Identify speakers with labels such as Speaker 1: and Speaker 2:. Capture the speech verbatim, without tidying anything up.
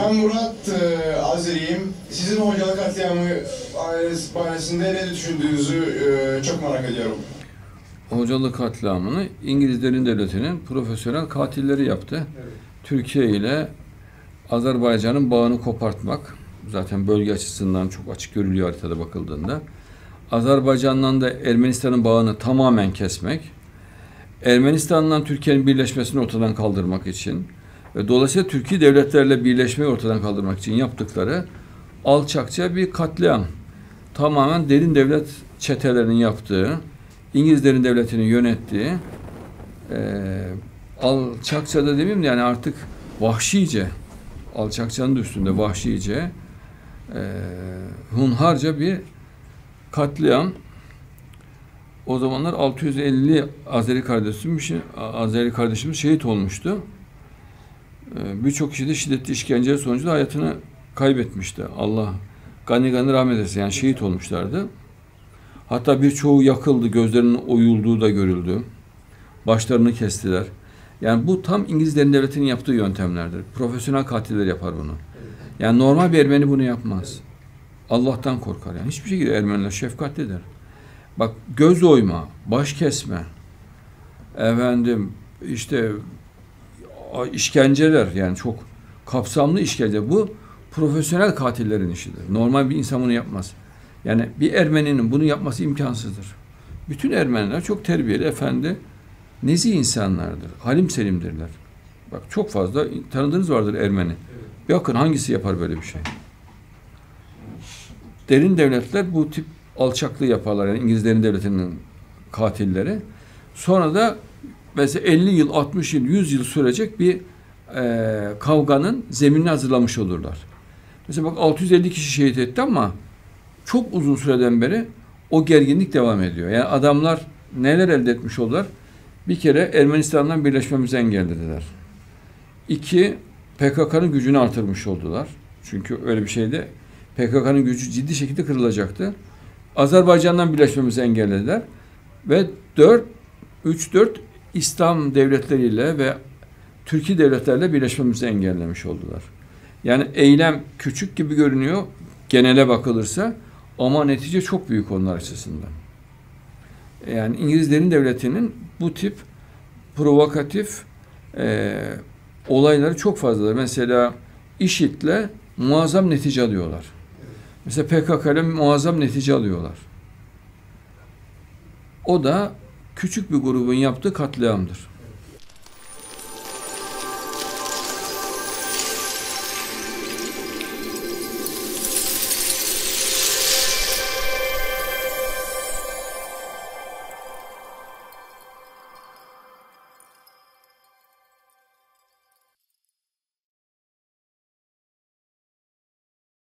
Speaker 1: Ben Murat e, Azeri'yim. Sizin Hocalı katliamı bahisinde ne düşündüğünüzü e, çok merak ediyorum.
Speaker 2: Hocalı katliamını İngilizlerin devletinin profesyonel katilleri yaptı. Evet. Türkiye ile Azerbaycan'ın bağını kopartmak, zaten bölge açısından çok açık görülüyor haritada bakıldığında. Azerbaycan'dan da Ermenistan'ın bağını tamamen kesmek, Ermenistan'dan Türkiye'nin birleşmesini ortadan kaldırmak için ve dolayısıyla Türkiye devletlerle birleşmeyi ortadan kaldırmak için yaptıkları alçakça bir katliam. Tamamen derin devlet çetelerinin yaptığı, İngilizlerin devletini yönettiği, e, alçakça da demeyeyim de yani artık vahşice, alçakçanın da üstünde vahşice, e, hunharca bir katliam. O zamanlar altı yüz elli Azeri kardeşimiz, Azeri kardeşimiz şehit olmuştu. E, Birçok kişi de şiddetli işkence sonucu hayatını kaybetmişti. Allah gani gani rahmet eylesin. Yani şehit olmuşlardı. Hatta birçoğu yakıldı, gözlerinin oyulduğu da görüldü. Başlarını kestiler. Yani bu tam İngilizlerin devletinin yaptığı yöntemlerdir. Profesyonel katiller yapar bunu. Yani normal bir Ermeni bunu yapmaz. Allah'tan korkar. Yani hiçbir şekilde Ermeniler şefkatlidir. Bak, göz oyma, baş kesme, efendim işte işkenceler, yani çok kapsamlı işkence. Bu profesyonel katillerin işidir. Normal bir insan bunu yapmaz. Yani bir Ermeninin bunu yapması imkansızdır. Bütün Ermeniler çok terbiyeli, efendi, nezih insanlardır. Halim selimdirler. Bak, çok fazla tanıdığınız vardır Ermeni. Evet. Bakın hangisi yapar böyle bir şey? Derin devletler bu tip alçaklığı yaparlar. Yani İngilizlerin devletinin katilleri. Sonra da mesela elli yıl, altmış yıl, yüz yıl sürecek bir e, kavganın zeminini hazırlamış olurlar. Mesela bak, altı yüz elli kişi şehit etti ama çok uzun süreden beri o gerginlik devam ediyor. Yani adamlar neler elde etmiş oldular? Bir kere Ermenistan'dan birleşmemizi engellediler. İki, P K K'nın gücünü artırmış oldular. Çünkü öyle bir şeyde P K K'nın gücü ciddi şekilde kırılacaktı. Azerbaycan'dan birleşmemizi engellediler. Ve dört, üç dört İslam devletleriyle ve Türkiye devletlerle birleşmemizi engellemiş oldular. Yani eylem küçük gibi görünüyor genele bakılırsa, ama netice çok büyük onlar açısından. Yani İngilizlerin devletinin bu tip provokatif e, olayları çok fazladır. Mesela IŞİD'le muazzam netice alıyorlar. Mesela P K K'yla muazzam netice alıyorlar. O da küçük bir grubun yaptığı katliamdır.